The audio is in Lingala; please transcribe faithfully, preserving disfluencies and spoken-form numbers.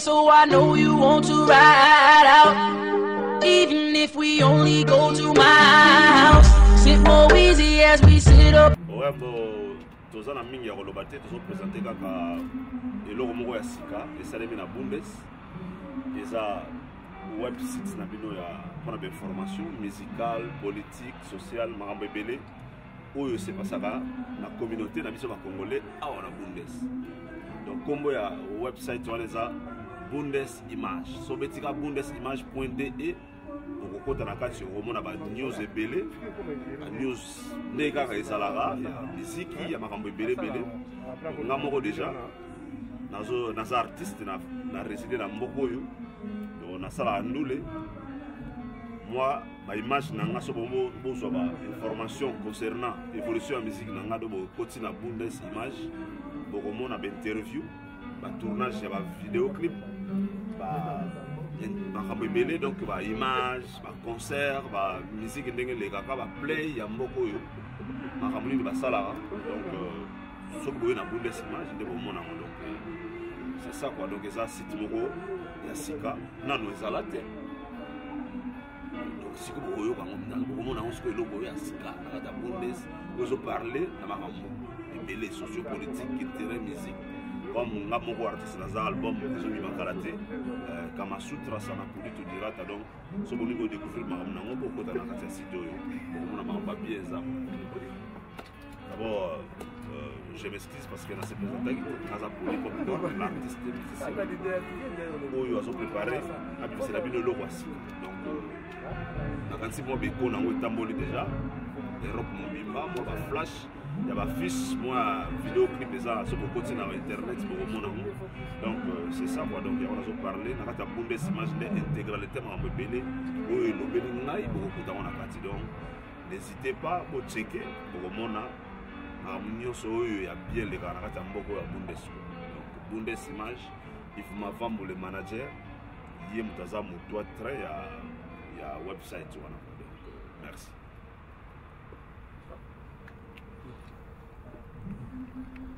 so I know you want to ride out. Even if we only go to my house, sit more easy as we sit up. Ouais, bon, tous en aming ya rolobate, tous ont présenté kaka eloko moko ya sika, esalemi na Bundes, eza website na bino ya pona ba information musicale, politique, sociale, makambo ebele. Oyo se pasaka na communauté na biso ba congolais awa na Bundes. Donc combo ya website wana eza Bundes Image. So betika bundesimage point d e pour kokota na kati omona ba news ebele, ba news ndenge kaka ezalaka ya miziki ya makambo ebele ebele. Nga moko déjà nazo naza artiste na na résider na mboko oyo. Donc nasala andule. Moi, ma image nanga so bombo bozo ba information concernant l'évolution de la musique nanga do bo koti na Bundes Image, boko mona ba interview, ba tournage ya ba vidéo clip, ba ba kamebele donc ba image, ba concert, ba musique ndenge le kaka ba play ya mboko yo. Ma kamuli ba sala donc so bo na Bundes Image de bo mona donc c'est ça quoi, donc ça site moko ya sika nano ezalate. Si vous voyez comment on se fait le boya sika na Bundes, vous parlez na makambo ebele sociopolitique qui terrain musique comme nga moko artiste na album zo mi makalate kama sutra sana pour tout dire donc so boni ko découvrir makambo na ngo ko ta na kati site yo ko na makambo bien ça. D'abord euh, je m'excuse parce que dans ce présenté dans Pauly Popcorn l'artiste musicien oyo a préparé a c'est la bino loko asika donc nakanisi mwa beko nango etamboli déjà Europe mobimba mwa ba flash ya ba fiche mwa vidéo clip eza so kokoti na internet bokomona ngo donc c'est ça quoi donc on a zo parler na kata Bundes Image de intégralité makambo ebele oyo elobeli ngai bokokuta ngo na kati donc n'hésitez pas bo checker bokomona nyonso oyo ya bien leka na kati ya mboko ya Bundes donc Bundes Image il faut m'avambo le manager yé mutaza mutwa très ya ya website wana donc merci.